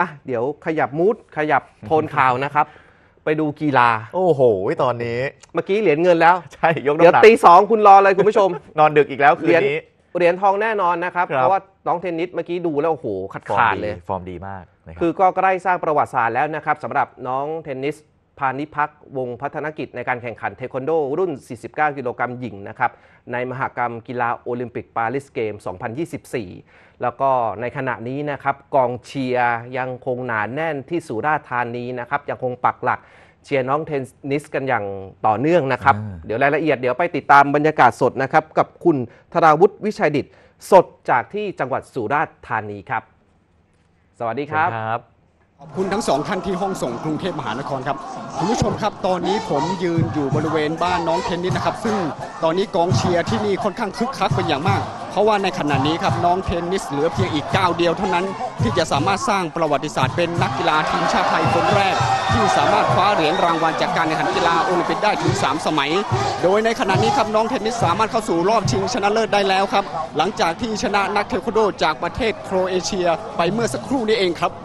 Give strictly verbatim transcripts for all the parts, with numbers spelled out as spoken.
อ่ะเดี๋ยวขยับมูดขยับโทนข่าวนะครับไปดูกีฬาโอ้โหตอนนี้เมื่อกี้เหรียญเงินแล้วใช่ยกน้ำหนักเดี๋ยวตีสองคุณรอเลยคุณผู้ชมนอนดึกอีกแล้วคืนนี้เหรียญทองแน่นอนนะครับเพราะว่าน้องเทนนิสเมื่อกี้ดูแล้วโอ้โหขาดขาดเลยฟอร์มดีมากคือก็ใกล้สร้างประวัติศาสตร์แล้วนะครับสำหรับน้องเทนนิสพานิพักวงพัฒนกิจในการแข่งขันเทควันโดรุ่นสี่สิบเก้ากิโลกรัมหญิงนะครับในมหกรรมกีฬาโอลิมปิกปารีสเกมสองพันยี่สิบสี่แล้วก็ในขณะนี้นะครับกองเชียร์ยังคงหนาแน่นที่สุราษฎร์ธานีนะครับยังคงปักหลักเชียร์น้องเทนนิสกันอย่างต่อเนื่องนะครับเดี๋ยวรายละเอียดเดี๋ยวไปติดตามบรรยากาศสดนะครับกับคุณธราวุฒิวิชัยดิษฐ์สดจากที่จังหวัดสุราษฎร์ธานีครับสวัสดีครับขอบคุณทั้งสองท่านที่ห้องส่งกรุงเทพมหานครครับคุณผู้ชมครับตอนนี้ผมยืนอยู่บริเวณบ้านน้องเทนนิสนะครับซึ่งตอนนี้กองเชียร์ที่นี่ค่อนข้างคึกคักเป็นอย่างมากเพราะว่าในขณะนี้ครับน้องเทนนิสเหลือเพียงอีกก้าวเดียวเท่านั้นที่จะสามารถสร้างประวัติศาสตร์เป็นนักกีฬาทีมชาติไทยคนแรกที่สามารถคว้าเหรียญรางวัลจากการแข่งขันกีฬาโอลิมปิกได้ถึงสามสมัยโดยในขณะนี้ครับน้องเทนนิสสามารถเข้าสู่รอบชิงชนะเลิศได้แล้วครับหลังจากที่ชนะนักเทควันโดจากประเทศโครเอเชียไปเมื่อสักครู่นี้เองครับ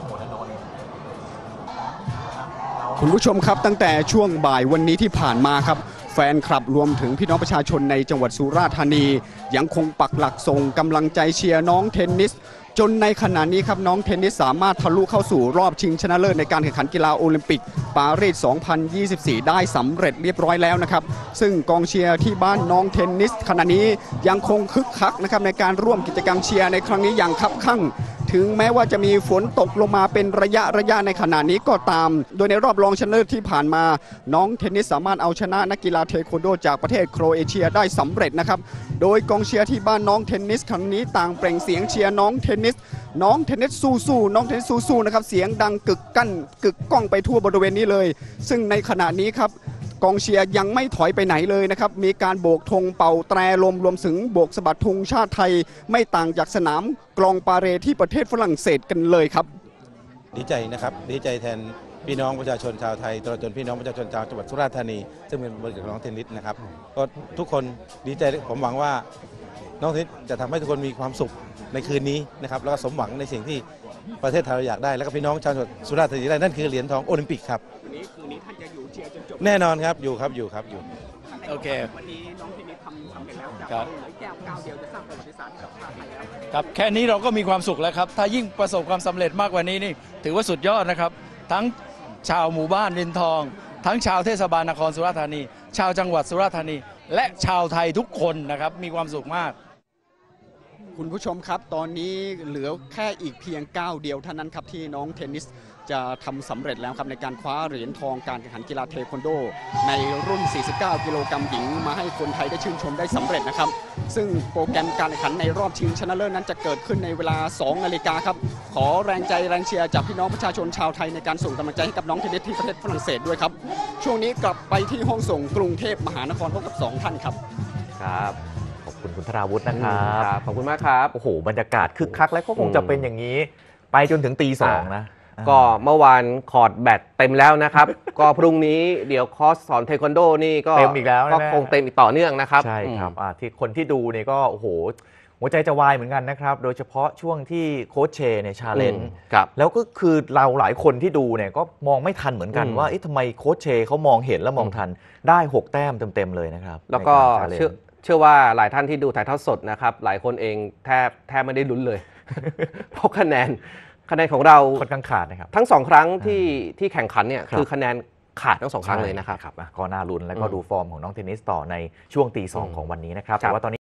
คุณผู้ชมครับตั้งแต่ช่วงบ่ายวันนี้ที่ผ่านมาครับแฟนคลับรวมถึงพี่น้องประชาชนในจังหวัดสุราษฎร์ธานียังคงปักหลักส่งกำลังใจเชียร์น้องเทนนิสจนในขณะนี้ครับน้องเทนนิสสามารถทะลุเข้าสู่รอบชิงชนะเลิศในการแข่งขันกีฬาโอลิมปิกปารีส สองพันยี่สิบสี่ ได้สำเร็จเรียบร้อยแล้วนะครับซึ่งกองเชียร์ที่บ้านน้องเทนนิสขณะนี้ยังคงคึกคักนะครับในการร่วมกิจกรรมเชียร์ในครั้งนี้อย่างคับคั่งถึงแม้ว่าจะมีฝนตกลงมาเป็นระยะระยะในขณะนี้ก็ตามโดยในรอบรองชนะเลิศที่ผ่านมาน้องเทนนิสสามารถเอาชนะนักกีฬาเทควันโดจากประเทศโครเอเชียได้สำเร็จนะครับโดยกองเชียร์ที่บ้านน้องเทนนิสครั้งนี้ต่างเปล่งเสียงเชียร์น้องเทนนิสน้องเทนนิสสู้ๆน้องเทนนิสสู้ๆนะครับเสียงดังกึกกั้นกึกก้องไปทั่วบริเวณนี้เลยซึ่งในขณะนี้ครับกองเชียร์ยังไม่ถอยไปไหนเลยนะครับมีการโบกธงเป่าแตรลมรวมถึงโบกสะบัดธงชาติไทยไม่ต่างจากสนามกลองปาเรที่ประเทศฝรั่งเศสกันเลยครับดีใจนะครับดีใจแทนพี่น้องประชาชนชาวไทยตลอดจนพี่น้องประชาชนชาวจังหวัดสุราษฎร์ธานีซึ่งเป็นบริษัทน้องเทนนิสนะครับก็ทุกคนดีใจผมหวังว่าน้องเทนนิสจะทำให้ทุกคนมีความสุขในคืนนี้นะครับแล้วก็สมหวังในสิ่งที่ประเทศไทยเราอยากได้แล้วก็พี่น้องชาวจังหวัดสุราษฎร์ธานีได้นั่นคือเหรียญทองโอลิมปิกครับคืนนี้คืนนี้ท่านจะอยู่เชียร์จนจบแน่นอนครับอยู่ครับอยู่ครับอยู่โอเควันนี้น้องเทนนิสทำสำเร็จแล้วจากแก้วก้าวเดียวจะสร้างประวัติศาสตร์กับชาติไทยแล้วครับแค่นี้เราก็มีความสุขแล้วครับถ้ายิ่งประสบความสำเร็จมากกว่านี้นี่ถือว่าสุดยอดนะครับทั้งชาวหมู่บ้านรินทองทั้งชาวเทศบาลนครสุราษฎร์ธานีชาวจังหวัดสุราษฎร์ธานีและชาวไทยทุกคนนะครับมีความสุขมากคุณผู้ชมครับตอนนี้เหลือแค่อีกเพียงก้าวเดียวเท่านั้นครับที่น้องเทนนิสจะทำสำเร็จแล้วครับในการคว้าเหรียญทองการแข่งขันกีฬาเทควันโดในรุ่นสี่สิบเก้ากิโลกรัมหญิงมาให้คนไทยได้ชื่นชมได้สำเร็จนะครับซึ่งโปรแกรมการแข่งขันในรอบชิงชนะเลิศนั้นจะเกิดขึ้นในเวลาสองนาฬิกาครับขอแรงใจแรงเชียร์จากพี่น้องประชาชนชาวไทยในการส่งกำลังใจให้กับน้องเทนนิสที่ประเทศฝรั่งเศสด้วยครับช่วงนี้กลับไปที่ห้องส่งกรุงเทพมหานครพบกับสองท่านครับครับขอบคุณคุณธราวุฒินะครับขอบคุณมากครับโอ้โหบรรยากาศคึกคักและก็คงจะเป็นอย่างนี้ไปจนถึงตีสองนะก็เมื่อวานคอร์ดแบตเต็มแล้วนะครับก็พรุ่งนี้เดี๋ยวคอร์สสอนเทควันโดนี่ก็เต็มอีกแล้วก็คงเต็มอีกต่อเนื่องนะครับใช่ครับที่คนที่ดูเนี่ยก็โอ้โหหัวใจจะวายเหมือนกันนะครับโดยเฉพาะช่วงที่โค้ชเชเนี่ยชาเลนจ์แล้วก็คือเราหลายคนที่ดูเนี่ยก็มองไม่ทันเหมือนกันว่าทำไมโค้ชเชเขามองเห็นแล้วมองทันได้หกแต้มเต็มๆเลยนะครับแล้วก็เชื่อเชื่อว่าหลายท่านที่ดูถ่ายทอดสดนะครับหลายคนเองแทบแทบไม่ได้ลุ้นเลยเพราะคะแนนคะแนนของเราค่อนข้างขาดนะครับทั้งสองครั้งที่ที่แข่งขันเนี่ยคือคะแนนขาดทั้งสองครั้งเลยนะครับก็น่าลุ้นแล้วก็ดูฟอร์มของน้องเทนนิสต่อในช่วงตีสองของวันนี้นะครับแต่ว่าตอนนี้